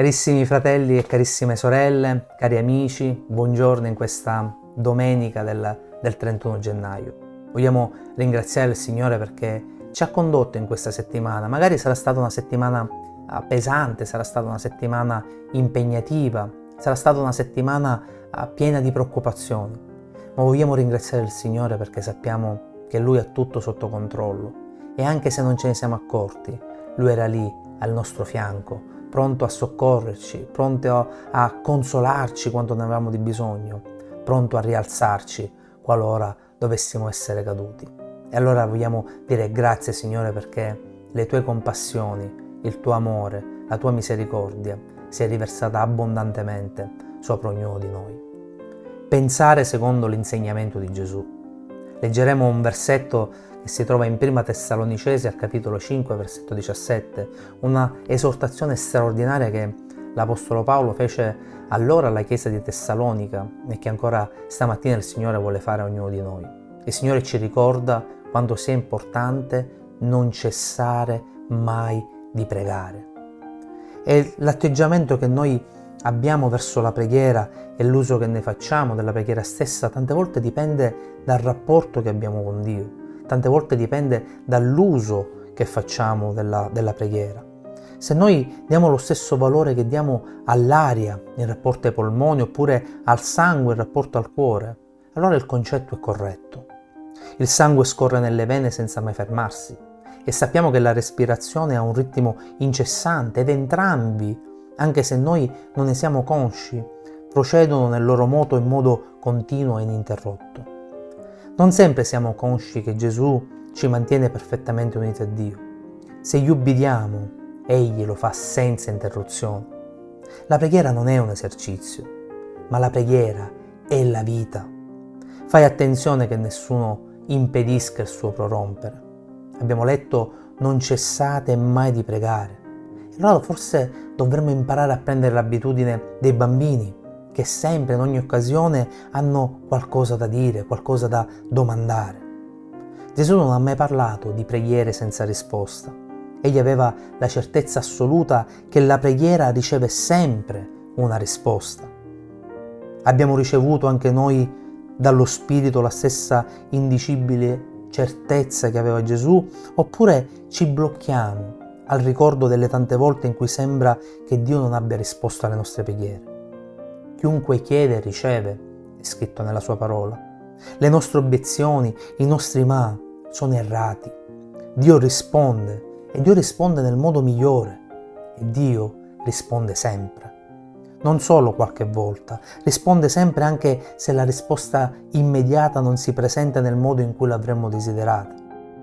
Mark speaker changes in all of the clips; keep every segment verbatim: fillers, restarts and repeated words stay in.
Speaker 1: Carissimi fratelli e carissime sorelle, cari amici, buongiorno in questa domenica del, del trentuno gennaio. Vogliamo ringraziare il Signore perché ci ha condotto in questa settimana. Magari sarà stata una settimana pesante, sarà stata una settimana impegnativa, sarà stata una settimana piena di preoccupazioni, ma vogliamo ringraziare il Signore perché sappiamo che Lui ha tutto sotto controllo e anche se non ce ne siamo accorti, Lui era lì al nostro fianco, pronto a soccorrerci, pronto a consolarci quando ne avevamo di bisogno, pronto a rialzarci qualora dovessimo essere caduti. E allora vogliamo dire grazie Signore perché le Tue compassioni, il Tuo amore, la Tua misericordia si è riversata abbondantemente sopra ognuno di noi. Pensare secondo l'insegnamento di Gesù. Leggeremo un versetto che si trova in Prima Tessalonicesi al capitolo cinque, versetto diciassette, una esortazione straordinaria che l'Apostolo Paolo fece allora alla chiesa di Tessalonica e che ancora stamattina il Signore vuole fare a ognuno di noi. Il Signore ci ricorda quanto sia importante non cessare mai di pregare. E l'atteggiamento che noi abbiamo verso la preghiera e l'uso che ne facciamo della preghiera stessa tante volte dipende dal rapporto che abbiamo con Dio. Tante volte dipende dall'uso che facciamo della, della preghiera. Se noi diamo lo stesso valore che diamo all'aria in rapporto ai polmoni oppure al sangue in rapporto al cuore, allora il concetto è corretto. Il sangue scorre nelle vene senza mai fermarsi e sappiamo che la respirazione ha un ritmo incessante ed entrambi, anche se noi non ne siamo consci, procedono nel loro moto in modo continuo e ininterrotto. Non sempre siamo consci che Gesù ci mantiene perfettamente uniti a Dio. Se gli ubbidiamo, Egli lo fa senza interruzione. La preghiera non è un esercizio, ma la preghiera è la vita. Fai attenzione che nessuno impedisca il suo prorompere. Abbiamo letto non cessate mai di pregare. E allora forse dovremmo imparare a prendere l'abitudine dei bambini, che sempre, in ogni occasione, hanno qualcosa da dire, qualcosa da domandare. Gesù non ha mai parlato di preghiere senza risposta. Egli aveva la certezza assoluta che la preghiera riceve sempre una risposta. Abbiamo ricevuto anche noi dallo Spirito la stessa indicibile certezza che aveva Gesù, oppure ci blocchiamo al ricordo delle tante volte in cui sembra che Dio non abbia risposto alle nostre preghiere. Chiunque chiede riceve, è scritto nella sua parola. Le nostre obiezioni, i nostri ma sono errati. Dio risponde e Dio risponde nel modo migliore e Dio risponde sempre. Non solo qualche volta, risponde sempre anche se la risposta immediata non si presenta nel modo in cui l'avremmo desiderata.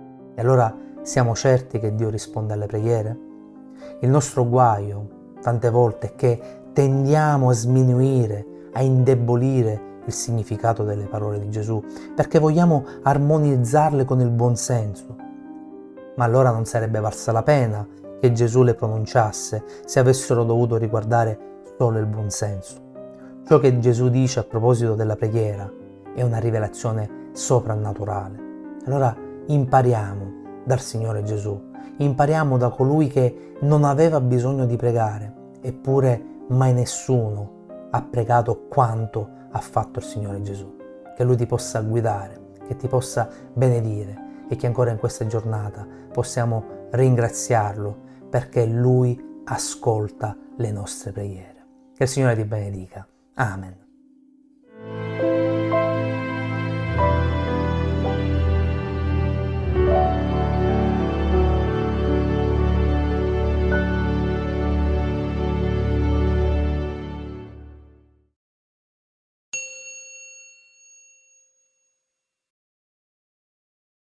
Speaker 1: E allora siamo certi che Dio risponde alle preghiere? Il nostro guaio tante volte è che tendiamo a sminuire, a indebolire il significato delle parole di Gesù, perché vogliamo armonizzarle con il buonsenso. Ma allora non sarebbe valsa la pena che Gesù le pronunciasse se avessero dovuto riguardare solo il buonsenso. Ciò che Gesù dice a proposito della preghiera è una rivelazione soprannaturale. Allora impariamo dal Signore Gesù, impariamo da colui che non aveva bisogno di pregare, eppure mai nessuno ha pregato quanto ha fatto il Signore Gesù. Che Lui ti possa guidare, che ti possa benedire e che ancora in questa giornata possiamo ringraziarlo perché Lui ascolta le nostre preghiere. Che il Signore ti benedica. Amen.